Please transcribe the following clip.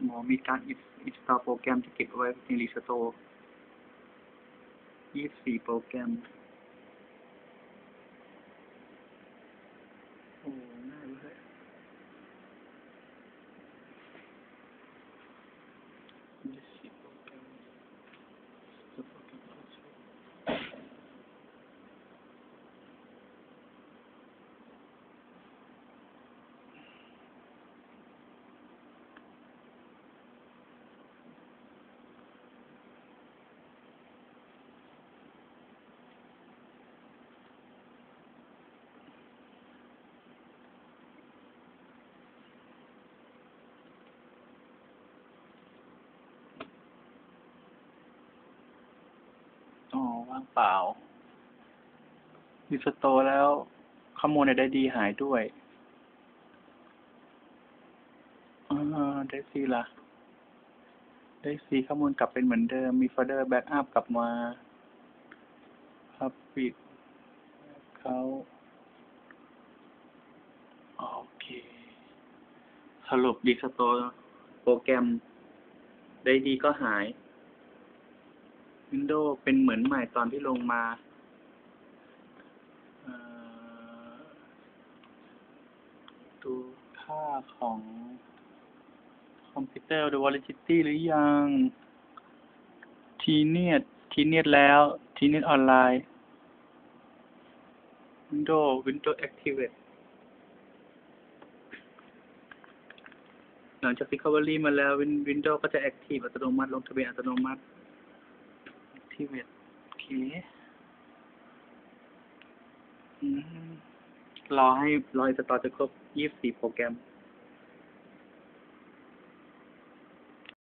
หมอมีการinstall โปรแกรมที่เก็บเอาไว้ใน Restore 24 โปรแกรมโอ้ง่ายเลย24 โปรแกรมว่างเปล่า Restore แล้วข้อมูลในไดดีหายด้วยได้ซีล่ะได้ซีข้อมูลกลับเป็นเหมือนเดิม มีโฟลเดอร์แบ็กอัพกลับมาพับปิดเขาโอเค สรุป Restore โปรแกรมได้ดีก็หาย Windows เป็นเหมือนใหม่ตอนที่ลงมาดูค่าของคอมพิวเตอร์ดู Volatility หรือยัง TNet แล้ว TNet ออนไลน์ Windows Activate หลังจาก Recovery มาแล้ว Windows ก็จะ Active อัตโนมัติลงทะเบียนอัตโนมัติ Activate โอเครอให้install จะครบ 24 โปรแกรม